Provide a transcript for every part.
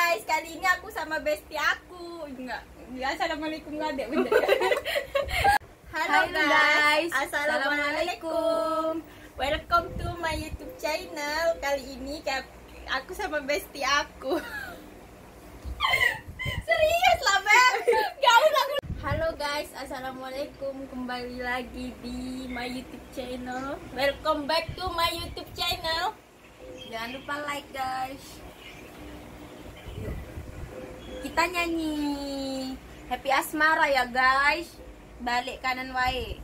guys, kali ini aku sama bestie aku. Enggak, assalamualaikum nggak ada bener. Halo guys, assalamualaikum. Welcome to my YouTube channel. Kali ini aku sama bestie aku. Serius lah Beb. Halo guys, assalamualaikum. Kembali lagi di my YouTube channel. Welcome back to my YouTube channel. Jangan lupa like guys. Kita nyanyi Happy Asmara ya guys. Balik kanan wae.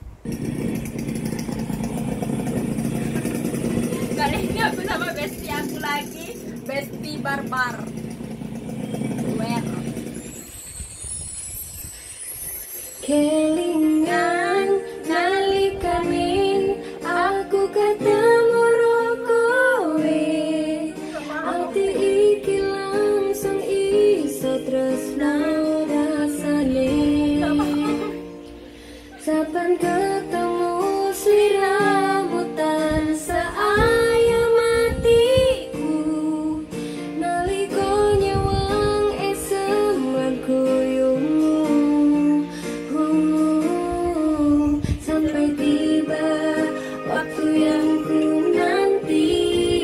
Kali ini aku sama bestie aku lagi, bestie barbar. Kelingan nalikamin aku ketemu kowe, ati iki langsung iso tresno rasane. Saben ketemu sliramu tansah ayam atiku, nalika nyawang esem lan koyomu. Sampai tiba waktu yang ku nanti,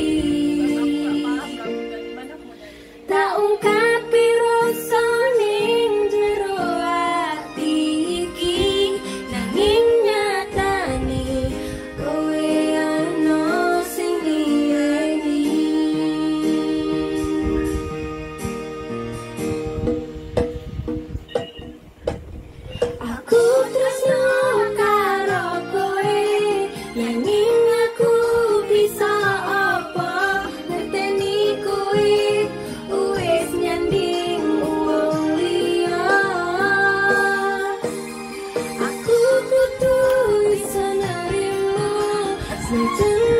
tak ungkapi rasa ning jero ati iki, nanging nyatane kowe ana sing liyane. Aku tresno karo kowe, nanging aku bisa apa ngerteni kowe wis nyanding wong liya. Aku kudu bisa nerimo senajan